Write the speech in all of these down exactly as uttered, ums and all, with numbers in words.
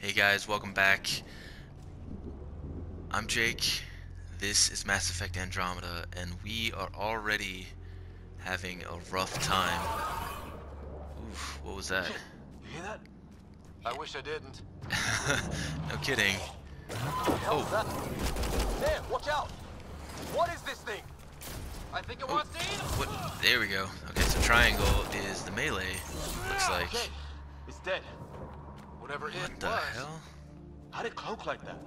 Hey guys, welcome back. I'm Jake. This is Mass Effect Andromeda, and we are already having a rough time. Oof, what was that? You hear that? I wish I didn't. No kidding. Oh. That? There, watch out! What is this thing? I think it Oh, wants to eat us. what? There we go. Okay, so triangle is the melee. Looks like. Okay, it's dead. Whatever it was. What the hell? How did it cloak like that?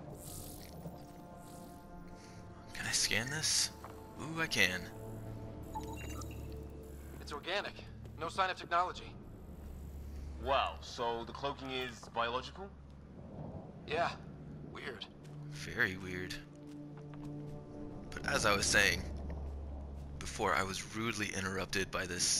Can I scan this? Ooh, I can. It's organic. No sign of technology. Wow, so the cloaking is biological? Yeah, weird. Very weird. But as I was saying before, I was rudely interrupted by this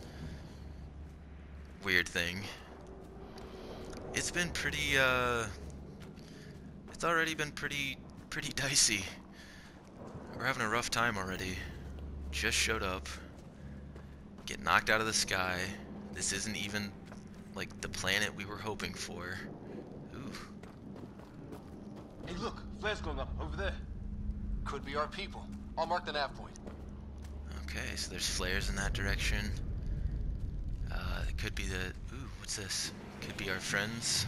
weird thing. It's been pretty, uh... It's already been pretty, pretty dicey. We're having a rough time already. Just showed up. Get knocked out of the sky. This isn't even, like, the planet we were hoping for. Ooh. Hey look, flares going up, over there. Could be our people. I'll mark the nav point. Okay, so there's flares in that direction. Uh, it could be the... Ooh, what's this? Could be our friends.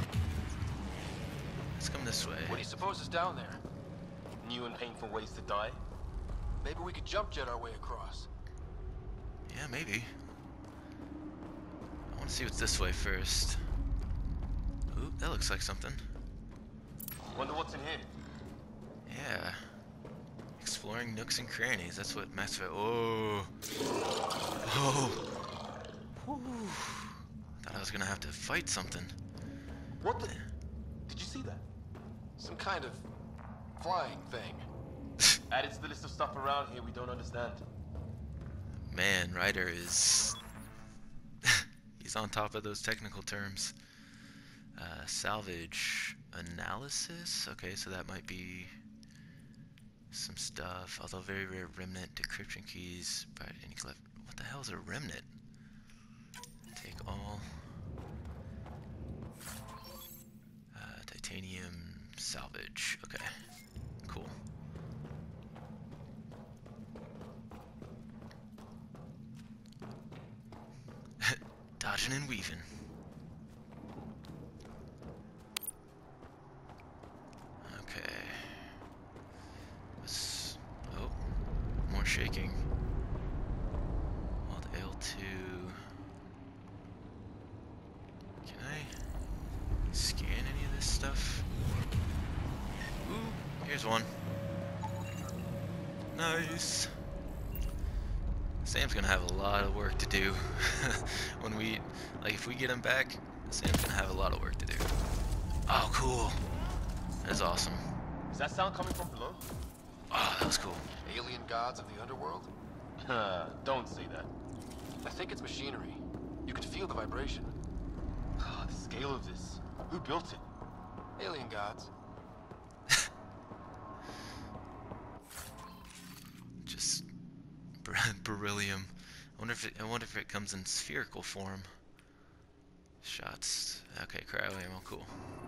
Let's come this way. What do you suppose is down there? New and painful ways to die? Maybe we could jump jet our way across. Yeah, maybe. I want to see what's this way first. Ooh, that looks like something. Wonder what's in here? Yeah. Exploring nooks and crannies. That's what Mass Effect... Oh. Oh. Whew. Thought I was gonna have to fight something. What the... Did you see that? Some kind of flying thing. Added to the list of stuff around here we don't understand. Man, Ryder is... He's on top of those technical terms. Uh, salvage analysis? Okay, so that might be some stuff. Although very rare remnant decryption keys. By any clef. What the hell is a remnant? Take all. Uh, titanium salvage. Okay, cool. Dodging and weaving. Okay. Let's, oh, more shaking. Alt L two. Can I scan any of this stuff? Ooh, here's one. Nice. Sam's gonna have a lot of work to do when we, like, if we get him back, Sam's gonna have a lot of work to do. Oh, cool. That is awesome. Is that sound coming from below? Oh, that was cool. Alien gods of the underworld? Huh, don't say that. I think it's machinery. You could feel the vibration. Ah, the scale of this. Who built it? Alien gods. Just ber beryllium. I wonder if it, I wonder if it comes in spherical form. Shots. Okay, cryo ammo. Cool.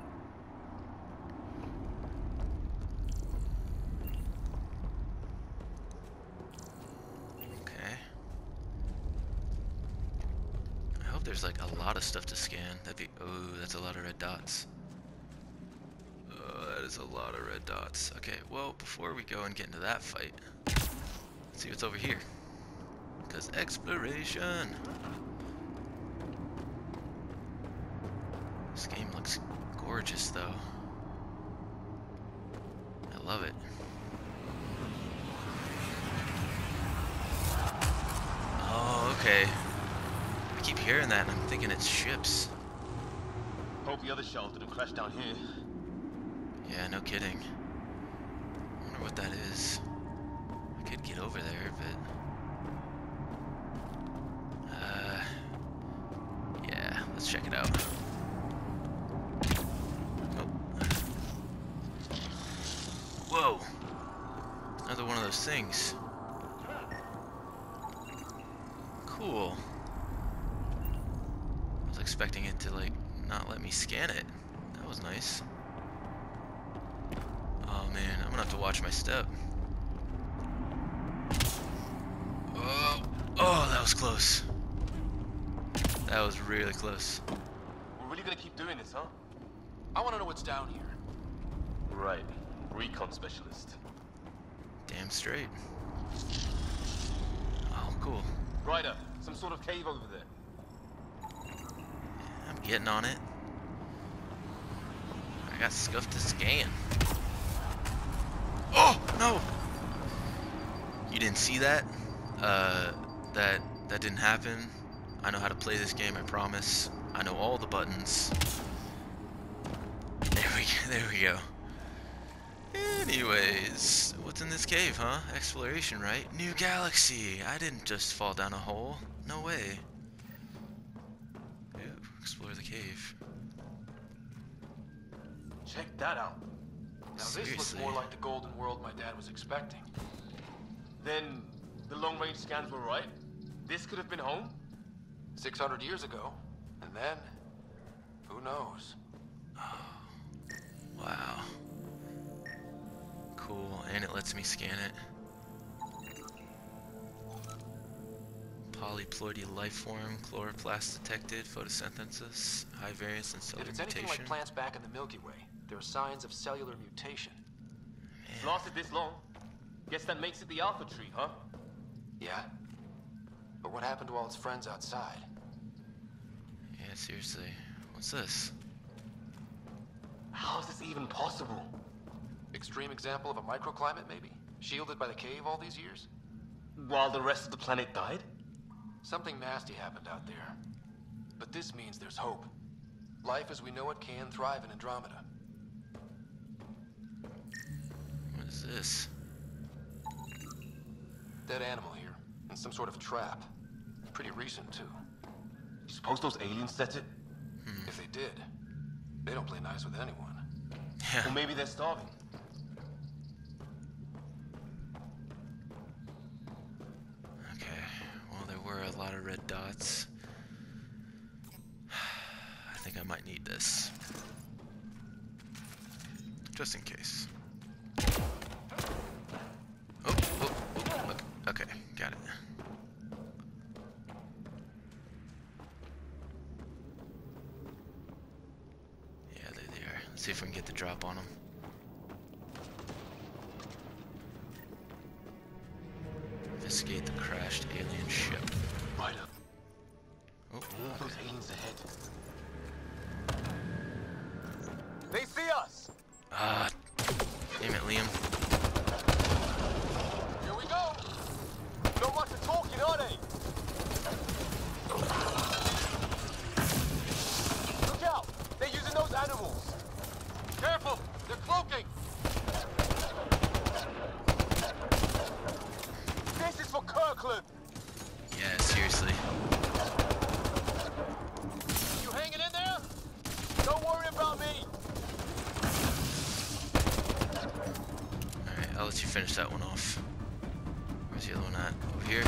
Okay. I hope there's like a lot of stuff to scan. That'd be. Oh, that's a lot of red dots. Oh, that is a lot of red dots. Okay, well, before we go and get into that fight, let's see what's over here. Because exploration. This game looks gorgeous, though. I love it. Oh, okay. I keep hearing that, and I'm thinking it's ships. Hope the other shells didn't crash down here. Yeah, no kidding. I wonder what that is. I could get over there, but... Uh... Yeah, let's check it out. Oh. Whoa! Another one of those things. Cool. I was expecting it to, like, not let me scan it. That was was nice. Oh man, I'm gonna have to watch my step. Oh, oh, that was close. That was really close. We're really gonna keep doing this, huh? I want to know what's down here. Right. Recon specialist. Damn straight. Oh, cool. Ryder, some sort of cave over there. I'm getting on it. I got scuffed to scan. Oh, no! You didn't see that? Uh, that, that didn't happen. I know how to play this game, I promise. I know all the buttons. There we go, there we go. Anyways, what's in this cave, huh? Exploration, right? New galaxy! I didn't just fall down a hole. No way. Ooh, explore the cave. Check that out. Now this looks Seriously? more like the golden world my dad was expecting. Then the long-range scans were right. This could have been home. six hundred years ago. And then, who knows? Wow. Cool, and it lets me scan it. Polyploidy life form, chloroplast detected, photosynthesis, high variance and cellular If it's anything mutation. like plants back in the Milky Way, there are signs of cellular mutation. It's lasted this long. Guess that makes it the Alpha tree, huh? Yeah? But what happened to all its friends outside? Yeah, seriously. What's this? How is this even possible? Extreme example of a microclimate, maybe? Shielded by the cave all these years? While the rest of the planet died? Something nasty happened out there. But this means there's hope. Life as we know it can thrive in Andromeda. What is this? Dead animal here, and some sort of trap. Pretty recent, too. You suppose those aliens set it? If they did, they don't play nice with anyone. Yeah. Or maybe they're starving. Okay. Well, there were a lot of red dots. I think I might need this. Just in case. Oh, oh, oh, okay, okay, got it. Yeah, there they are. Let's see if we can get the drop on them. Investigate the crashed alien ship. Right up. Oh, All those aliens ahead. They see us! ah, damn it, Liam. Here we go! Not much of talking, are they? Look out! They're using those animals! Careful! They're cloaking! This is for Kirkland! Yeah, seriously. You hanging in there? Don't worry about me! Alright, I'll let you finish that one off. Where's the other one at? Over here?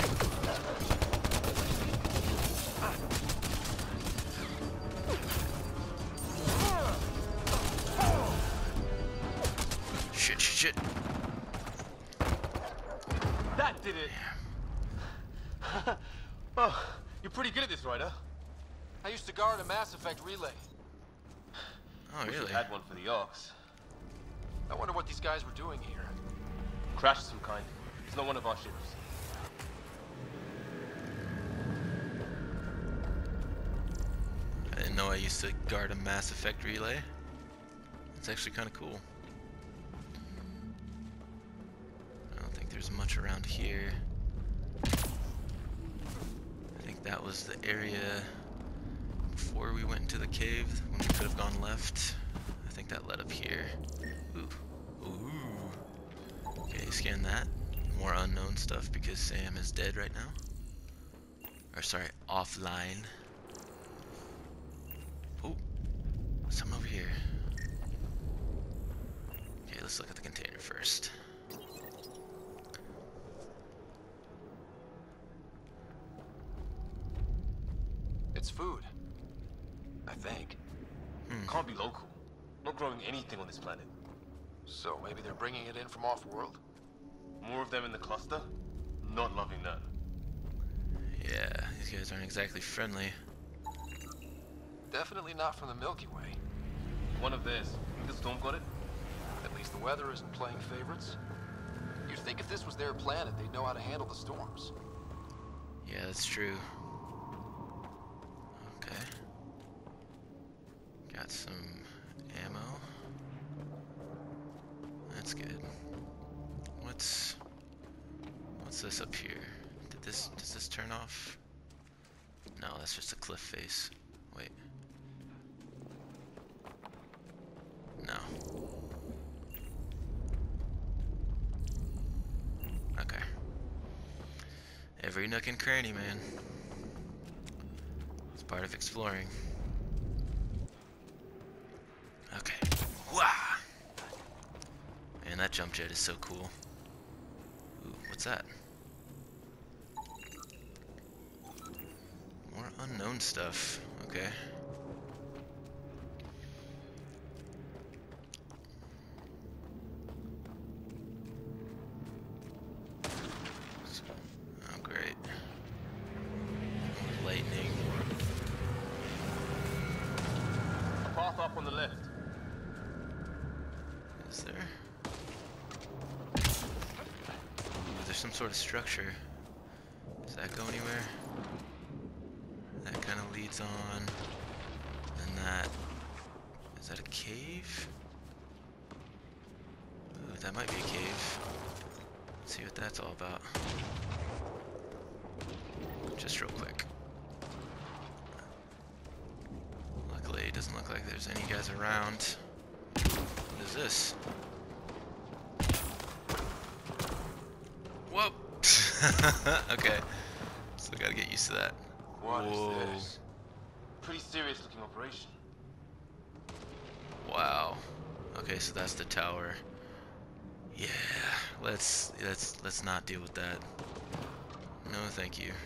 Shit, shit, shit. That did it! Oh, you're pretty good at this, Ryder. I used to guard a Mass Effect relay. Oh, Wish we really? had one for the Arks. I wonder what these guys were doing here. Crash of some kind. It's not one of our ships. I didn't know I used to guard a Mass Effect relay. It's actually kind of cool. I don't think there's much around here. I think that was the area before we went into the cave when we could have gone left. I think that led up here. Ooh. Ooh. Okay, scan that. More unknown stuff because Sam is dead right now. Or sorry, offline. Oh, something over here. Okay, let's look at the container first. It's food. I think. Can't be local. Not growing anything on this planet. So maybe they're bringing it in from off-world? More of them in the cluster? Not loving that. Yeah, these guys aren't exactly friendly. Definitely not from the Milky Way. One of theirs. Think the storm got it? At least the weather isn't playing favorites. You'd think if this was their planet, they'd know how to handle the storms. Yeah, that's true. Okay. Got some ammo. That's good. What's what's this up here? Did this does this turn off? No, that's just a cliff face. Wait. No. Okay. Every nook and cranny, man. It's part of exploring. Okay. Wah! Man, that jump jet is so cool. Ooh, what's that? More unknown stuff. Okay. Oh, great. Lightning. A path up on the left. Is there? Ooh, there's some sort of structure. Does that go anywhere? That kind of leads on. And that... Is that a cave? Ooh, that might be a cave. Let's see what that's all about. Just real quick. Luckily, it doesn't look like there's any guys around. What is this? Whoa! Okay. Still gotta get used to that. What Whoa. is this? Pretty serious looking operation. Wow. Okay, so that's the tower. Yeah, let's let's let's not deal with that. No, thank you.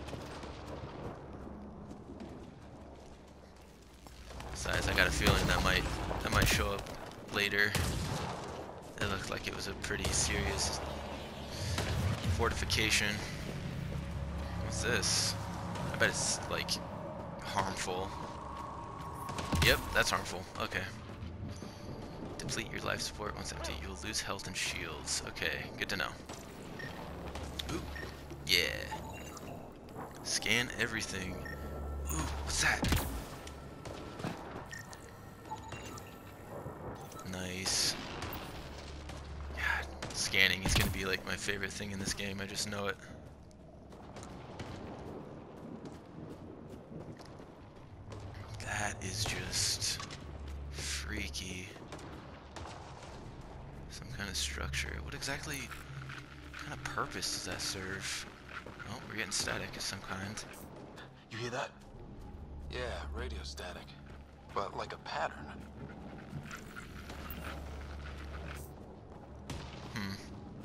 Besides, I got a feeling that might that might show up later. It looked like it was a pretty serious fortification. What's this? I bet it's like harmful. Yep, that's harmful. Okay. Deplete your life support. Once empty, you'll lose health and shields. Okay, good to know. Ooh, yeah. Scan everything. Ooh, what's that? Nice. God, scanning is gonna be like my favorite thing in this game. I just know it. That is just freaky. Some kind of structure. What exactly kind of purpose does that serve? Oh, we're getting static of some kind. You hear that? Yeah, radio static. But like a pattern. Hmm.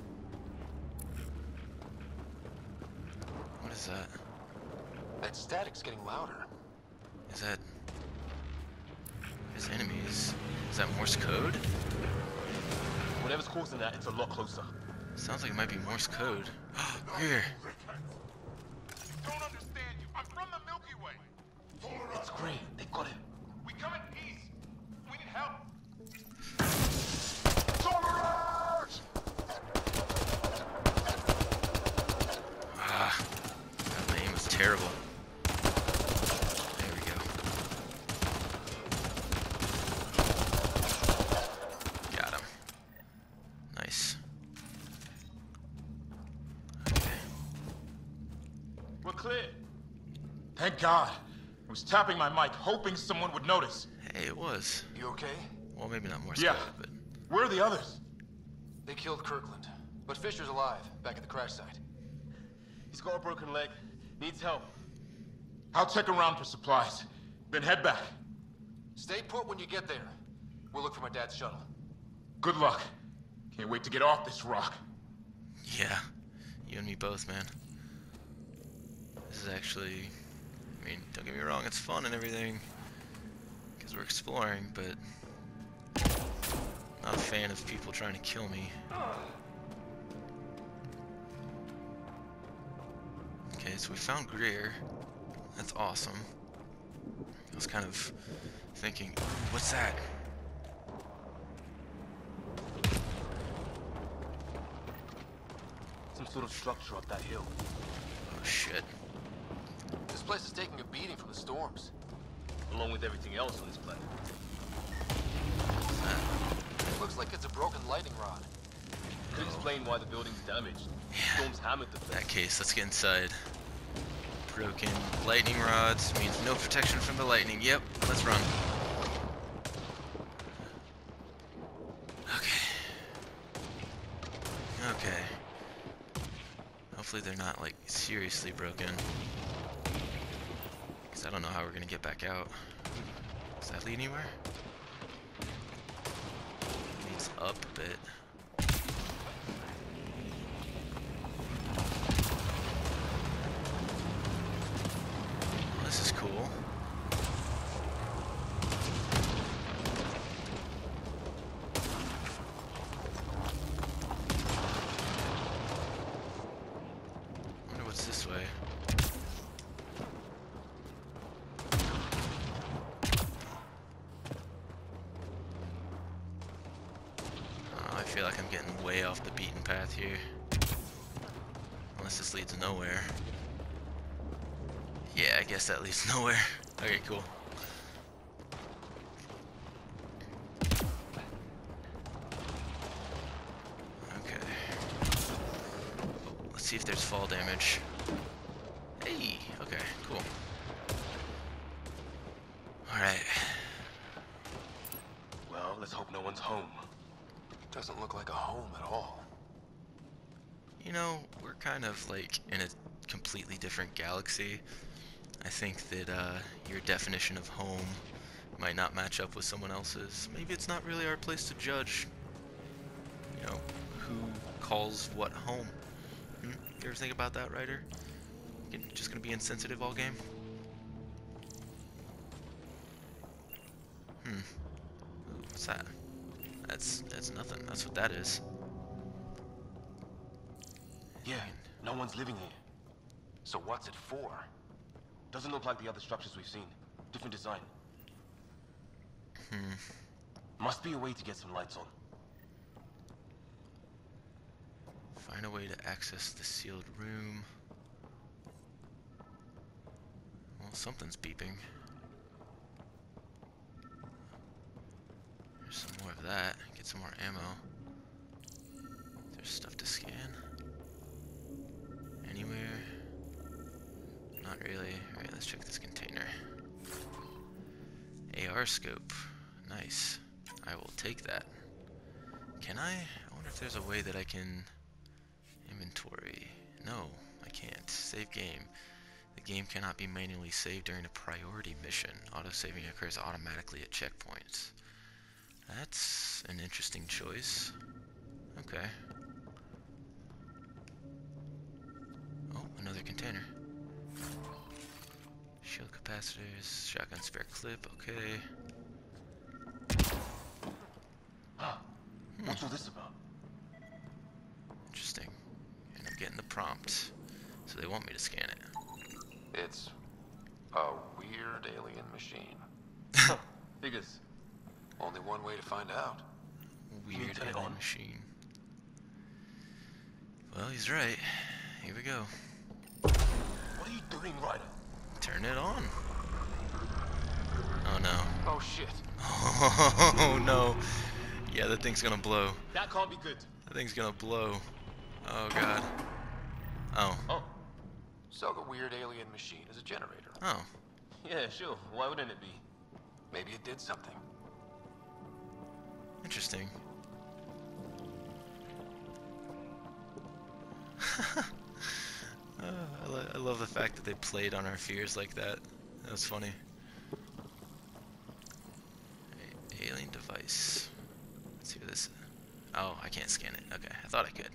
What is that? That static's getting louder. Is that... His enemies? Is that Morse code? Whatever's causing that, it's a lot closer. Sounds like it might be Morse code. Here. Don't understand you. I'm from the Milky Way. It's great. They got it. We come in peace. We need help. Ah. God, my aim was terrible. There we go. Got him. Nice. Okay. We're clear. Thank God. I was tapping my mic, hoping someone would notice. Hey, it was. You okay? Well, maybe not Morse Yeah. code, but... Where are the others? They killed Kirkland. But Fisher's alive, back at the crash site. He's got a broken leg. Needs help. I'll check around for supplies. Then head back. Stay put when you get there. We'll look for my dad's shuttle. Good luck. Can't wait to get off this rock. Yeah. You and me both, man. This is actually... I mean, don't get me wrong, it's fun and everything. Because we're exploring, but... Not a fan of people trying to kill me. Okay, so we found Greer. That's awesome. I was kind of thinking, what's that? Some sort of structure up that hill. Oh shit. This place is taking a beating from the storms. Along with everything else on this planet. What's that? It looks like it's a broken lightning rod. Could explain why the building's damaged. Yeah. Storms hammered the In place. that case, let's get inside. Broken lightning rods means no protection from the lightning. Yep, let's run. Okay. Okay. Hopefully they're not, like, seriously broken. Because I don't know how we're going to get back out. Does that lead anywhere? Leads up a bit. This is cool. Wonder what's this way. Oh, I feel like I'm getting way off the beaten path here. Unless this leads nowhere. Yeah, I guess that leads nowhere. Okay, cool. Okay. Let's see if there's fall damage. Hey, okay, cool. Alright. Well, let's hope no one's home. Doesn't look like a home at all. You know, we're kind of like in a completely different galaxy. I think that uh, your definition of home might not match up with someone else's. Maybe it's not really our place to judge, you know, who calls what home. Hmm? You ever think about that, Ryder? You just gonna be insensitive all game? Hmm. Ooh, what's that? That's that's nothing. That's what that is. Yeah, no one's living here. So what's it for? Doesn't look like the other structures we've seen. Different design. Hmm. Must be a way to get some lights on. Find a way to access the sealed room. Well, something's beeping. There's some more of that. Get some more ammo. There's stuff to scan. Anywhere? Not really. Alright, let's check this container. A R scope. Nice. I will take that. Can I? I wonder if there's a way that I can inventory. No, I can't. Save game. The game cannot be manually saved during a priority mission. Auto-saving occurs automatically at checkpoints. That's an interesting choice. Okay. Oh, another container. Shield capacitors, shotgun spare clip, okay. Huh. What's all this about? Interesting. And I'm getting the prompt. So they want me to scan it. It's a weird alien machine. Figures. Only one way to find out. Can you Weird turn it alien on? machine. Well, he's right. Here we go. What are you doing, Ryder? Turn it on. Oh no. Oh shit. Oh no. Yeah, that thing's gonna blow. That can't be good. That thing's gonna blow. Oh god. Oh. Oh. So the weird alien machine is a generator. Oh. Yeah, sure. Why wouldn't it be? Maybe it did something. Interesting. uh, I, lo I love the fact that they played on our fears like that. That was funny. A alien device. Let's see what this is. Oh, I can't scan it. Okay, I thought I could.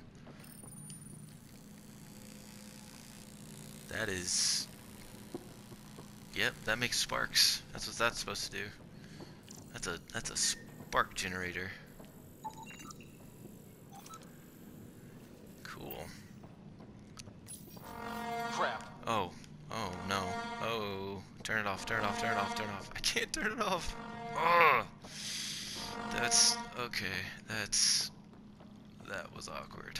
That is... Yep, that makes sparks. That's what that's supposed to do. That's a that's a spark generator. off, turn it off, turn it off, turn it off. I can't turn it off. Ugh. That's okay. That's that was awkward.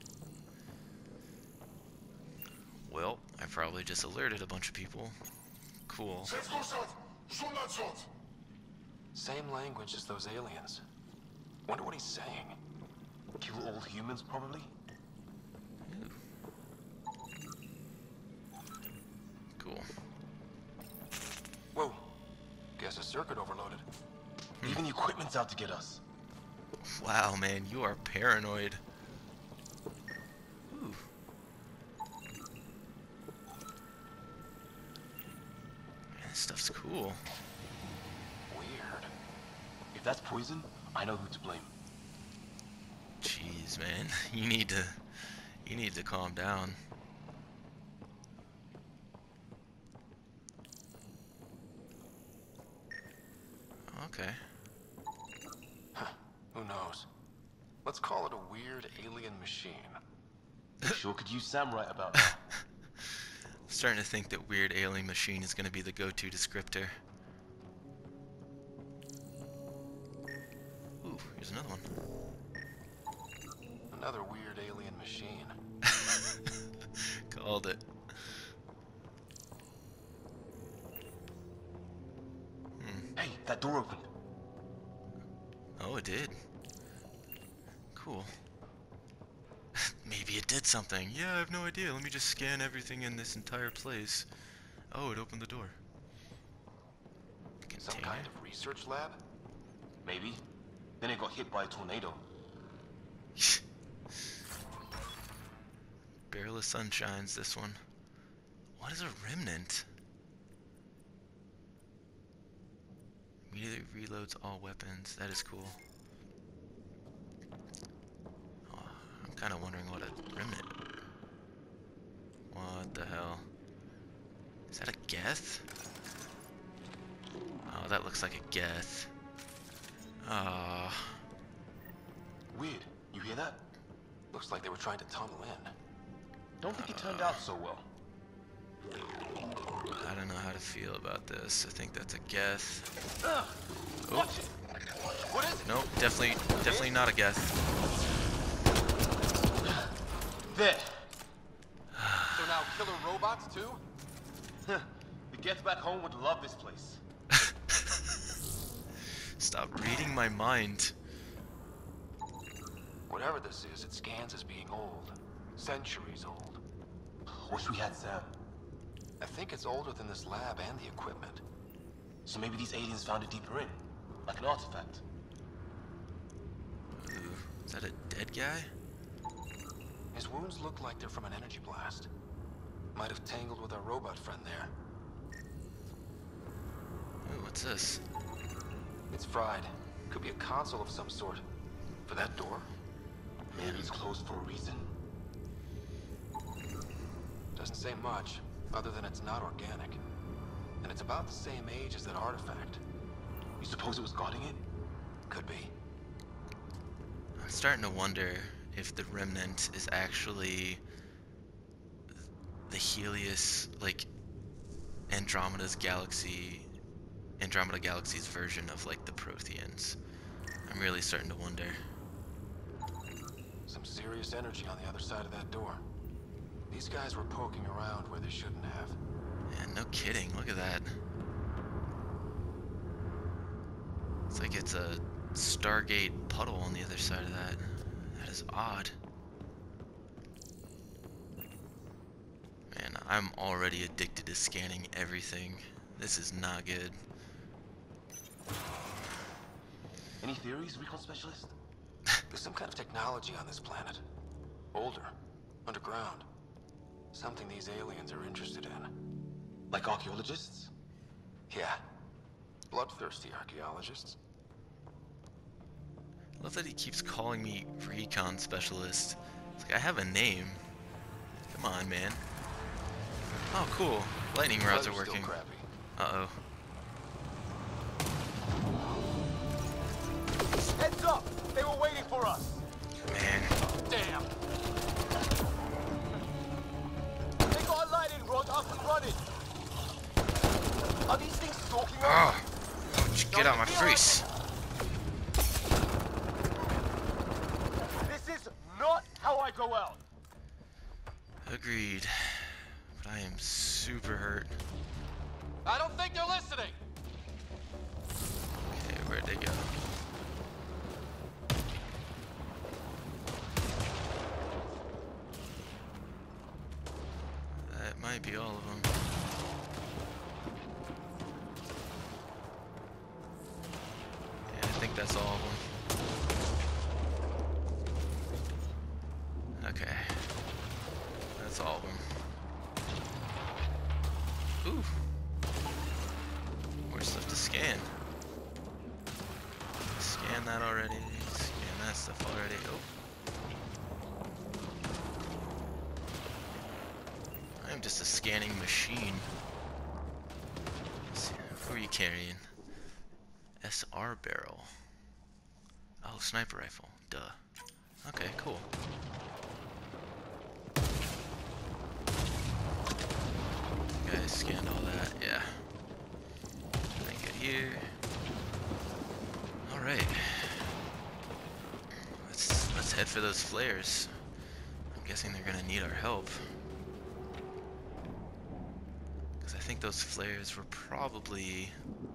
Well, I probably just alerted a bunch of people. Cool. Same language as those aliens. Wonder what he's saying. Kill all humans, probably? Cool. Whoa. Guess a circuit overloaded. Even the equipment's out to get us. Wow, man, you are paranoid. Ooh. Man, this stuff's cool. Weird. If that's poison, I know who to blame. Jeez, man, you need to, you need to calm down. Okay. Huh. Who knows? Let's call it a weird alien machine. You sure could use Sam right about now. I'm starting to think that weird alien machine is going to be the go-to descriptor. Ooh, here's another one. Another weird alien machine. Called it. Hmm. Hey, that door opened. Oh, it did. Cool. Maybe it did something. Yeah, I have no idea. Let me just scan everything in this entire place. Oh, it opened the door. Some Container. kind of research lab? Maybe. Then it got hit by a tornado. Barrel of sunshines, this one. What is a remnant? Immediately reloads all weapons. That is cool. Oh, I'm kind of wondering what a remnant. What the hell? Is that a Geth? Oh, that looks like a Geth. Ah. Weird. You hear that? Looks like they were trying to tunnel in. Don't think it turned out so well. I don't know how to feel about this. I think that's a Geth. Ugh. Oh. Watch it. What is it? Nope, definitely, definitely not a Geth. There. So now killer robots too? Huh. The Geth back home would love this place. Stop reading my mind. Whatever this is, it scans as being old. Centuries old. Wish we had Sam. I think it's older than this lab and the equipment. So maybe these aliens found it deeper in, like an artifact. Ooh, is that a dead guy? His wounds look like they're from an energy blast. Might have tangled with our robot friend there. Ooh, what's this? It's fried. Could be a console of some sort. For that door? Maybe it's closed for a reason. Doesn't say much, other than it's not organic. And it's about the same age as that artifact. You suppose it was guarding it? Could be. I'm starting to wonder if the remnant is actually the Helios, like Andromeda's galaxy, Andromeda Galaxy's version of like the Protheans. I'm really starting to wonder. Some serious energy on the other side of that door. These guys were poking around where they shouldn't have. Man, no kidding. Look at that. It's like it's a Stargate puddle on the other side of that. That is odd. Man, I'm already addicted to scanning everything. This is not good. Any theories, recon specialist? There's some kind of technology on this planet. Older. Underground. Something these aliens are interested in. Like archaeologists? Yeah. Bloodthirsty archaeologists. I love that he keeps calling me recon specialist. It's like I have a name. Come on, man. Oh, cool. Lightning rods are Weather's working. Still crappy. Uh-oh. Heads up! They were waiting for us! Man. Damn! They got a lightning rod up and running! Are these Get out my face. This is not how I go out. Agreed. But I am super hurt. I don't think they're listening. Okay, where'd they go? That might be all of them. Yeah, I think that's all of them. Okay. That's all of them. Ooh. More stuff to scan. Scan that already. Scan that stuff already. Oh. I'm just a scanning machine. Let's see, who are you carrying? S R barrel. Oh, sniper rifle. Duh. Okay, cool. You guys scanned all that, yeah. Then get here. Alright. Let's let's head for those flares. I'm guessing they're gonna need our help. Because I think those flares were probably...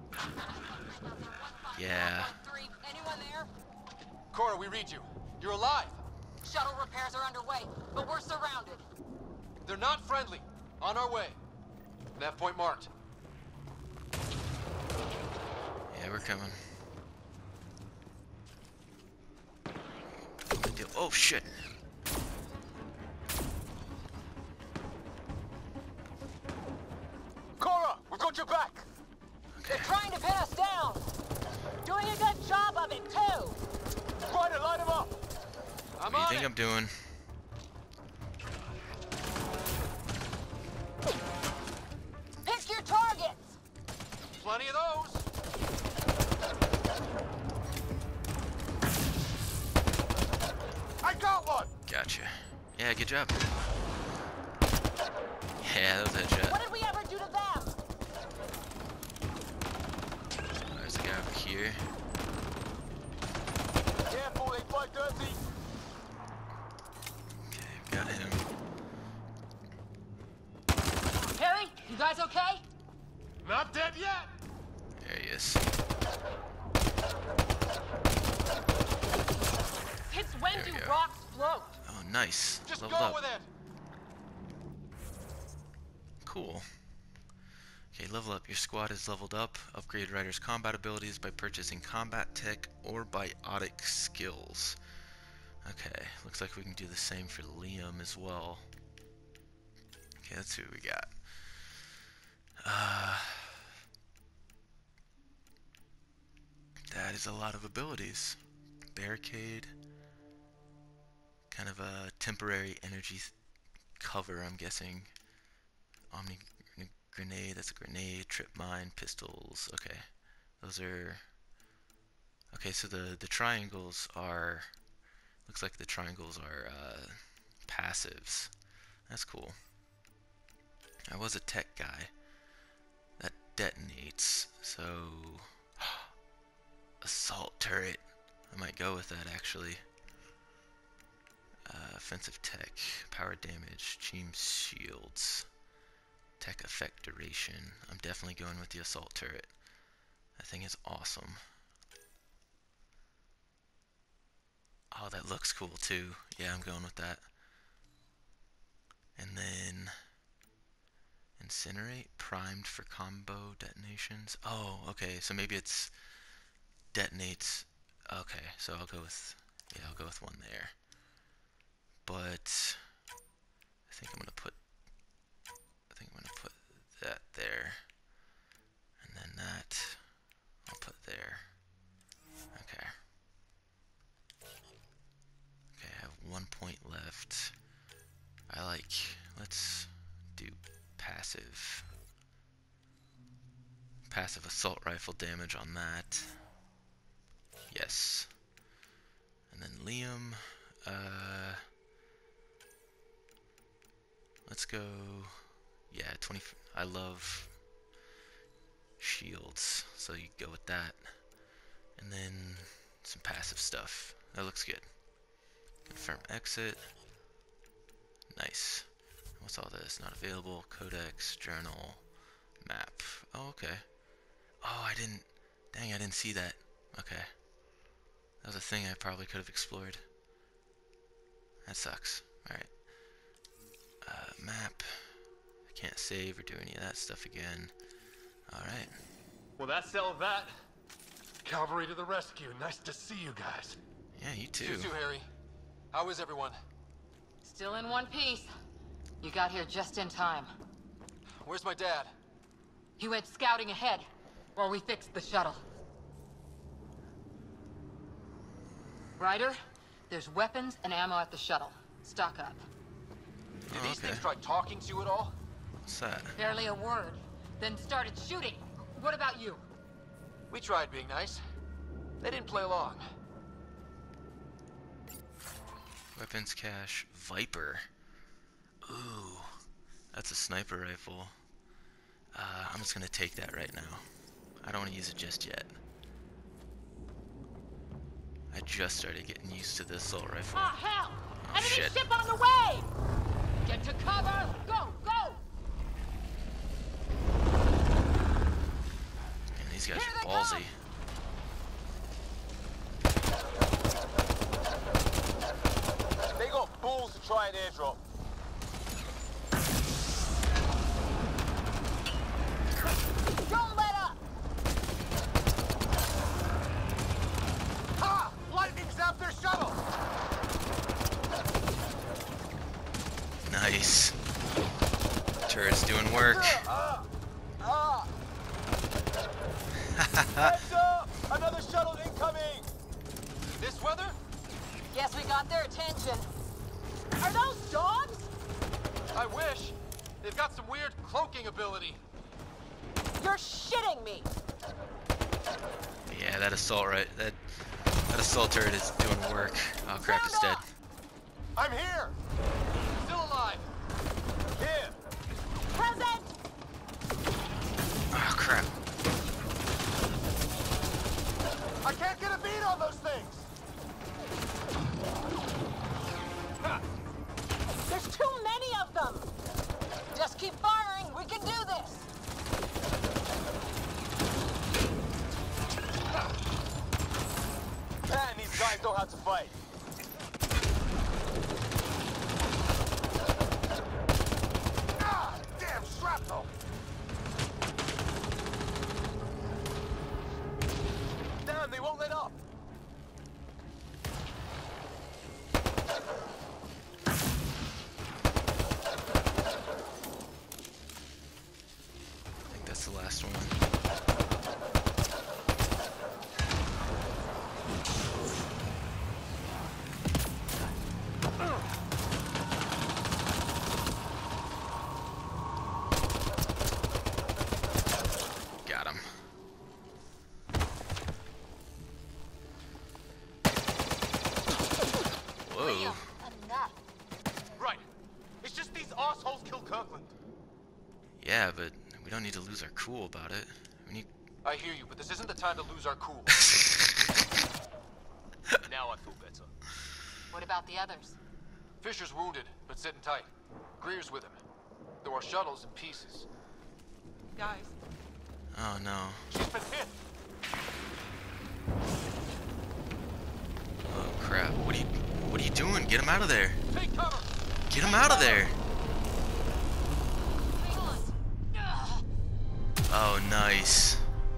Yeah. Anyone there? Cora, we read you. You're alive. Shuttle repairs are underway, but we're surrounded. They're not friendly. On our way. Nav point marked. Yeah, we're coming. Oh shit! Cora, we've got your back. Okay. They're trying to pin us down. Doing a good job of it, too. Try to light them up. I'm What do you on think it. I'm doing? Pick your targets. Plenty of those. I got one. Gotcha. Yeah, good job. Yeah, that was a headshot. What did we ever do to them? There's a guy over here. Careful, they fight dirty. Okay, got him. Harry, you guys okay? Not dead yet. There he is. Kids, when There do we go. rocks float? Oh, nice. Just Leveled go up. with it. Cool. Okay, level up. Your squad is leveled up. Upgrade Ryder's combat abilities by purchasing combat tech or biotic skills. Okay, looks like we can do the same for Liam as well. Okay, let's see what we got. Uh, that is a lot of abilities. Barricade. Kind of a temporary energy th- cover, I'm guessing. Omni grenade, that's a grenade. Trip mine, pistols. Okay, those are. Okay, so the the triangles are. Looks like the triangles are uh, passives. That's cool. I was a tech guy. That detonates. So assault turret. I might go with that actually. Uh, offensive tech, power damage, team shields, tech effect duration. I'm definitely going with the assault turret. That thing is awesome. Oh, that looks cool too. Yeah, I'm going with that. And then incinerate, primed for combo detonations. Oh, okay, so maybe it's detonates. Okay, so I'll go with, yeah, I'll go with one there. But I think I'm gonna put I think I'm gonna put that there, and then that I'll put there. Okay. Okay, I have one point left. I like. Let's do passive. Passive assault rifle damage on that. Yes. And then Liam. Uh. Let's go, yeah, twenty, I love shields, so you go with that. some passive stuff. That looks good. Confirm exit. Nice. What's all this? Not available. Codex, journal, map. Oh, okay. Oh, I didn't... Dang, I didn't see that. Okay. That was a thing I probably could have explored. That sucks. Alright. Uh, map. I can't save or do any of that stuff again. Alright. Well, that settled that. Cavalry to the rescue. Nice to see you guys. Yeah, you too. You too, Harry. How is everyone? Still in one piece. You got here just in time. Where's my dad? He went scouting ahead while we fixed the shuttle. Ryder, there's weapons and ammo at the shuttle. Stock up. Did Oh, these okay. things try talking to you at all? What's that? Barely a word. Then started shooting. What about you? We tried being nice. They didn't play along. Weapons cache. Viper. Ooh. That's a sniper rifle. Uh, I'm just gonna take that right now. I don't want to use it just yet. I just started getting used to this assault rifle. Ah, hell! Oh, Enemy shit. ship on the way! Get to cover! Go, go! Man, these guys Here are they ballsy. They got balls to try an airdrop. Don't let up! Ha! Lightning zapped their shuttle! Nice. Turret's doing work. Ah! Ah! Heads up! Another shuttle incoming! This weather? Guess we got their attention. Are those dogs? I wish. They've got some weird cloaking ability. You're shitting me! Yeah, that assault right that that assault turret is doing work. Oh crap, it's dead. I'm here! Still alive. Here! Present! Oh crap. I can't get a beat on those things! Ha! There's too many of them! Just keep firing, we can do this! Man, these guys know how to fight. Ah! Damn shrapnel! Damn, they won't let up! I think that's the last one. Got him. Whoa. Enough. Right. It's just these assholes killed Kirkland. Yeah, but we don't need to lose our cool about it. We need. I hear you, but this isn't the time to lose our cool. Now I feel better. What about the others? Fisher's wounded, but sitting tight. Greer's with him. Though our shuttle's in pieces. Guys. Oh no. She's been hit. Oh crap. What are you what are you doing? Get him out of there. Take cover! Get him out of there. Hang on. Ugh. Oh nice.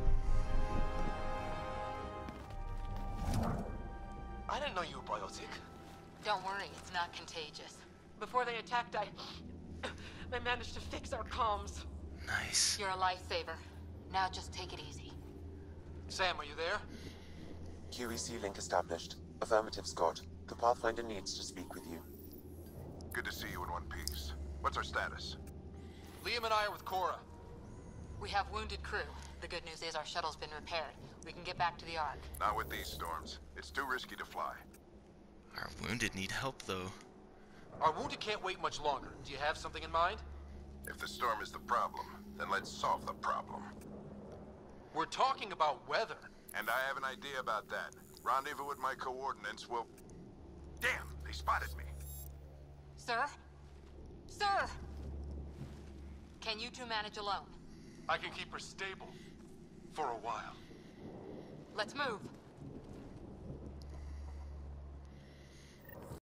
I didn't know you were biotic. Don't worry, it's not contagious. Before they attacked, I... I managed to fix our comms. Nice. You're a lifesaver. Now just take it easy. Sam, are you there? Q E C link established. Affirmative, Scott. The Pathfinder needs to speak with you. Good to see you in one piece. What's our status? Liam and I are with Cora. We have wounded crew. The good news is our shuttle's been repaired. We can get back to the Ark. Not with these storms. It's too risky to fly. Our wounded need help though. Our wounded can't wait much longer. Do you have something in mind? If the storm is the problem, then let's solve the problem. We're talking about weather. And I have an idea about that. Rendezvous with my coordinates will... Damn, they spotted me. Sir? Sir! Can you two manage alone? I can keep her stable. For a while. Let's move.